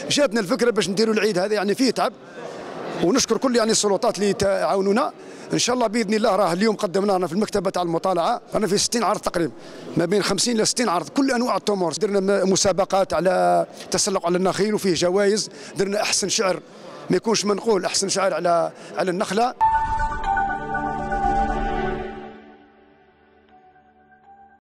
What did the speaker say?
جاتنا الفكره باش نديروا العيد هذا، يعني فيه تعب، ونشكر كل يعني السلطات اللي تعاونونا. ان شاء الله باذن الله راه اليوم قدمنا لنا في المكتبه تاع المطالعه رانا في 60 عرض تقريبا، ما بين 50 الى 60 عرض، كل انواع التمور. درنا مسابقات على تسلق على النخيل وفيه جوائز، درنا احسن شعر ما يكونش منقول، احسن شعر على النخله.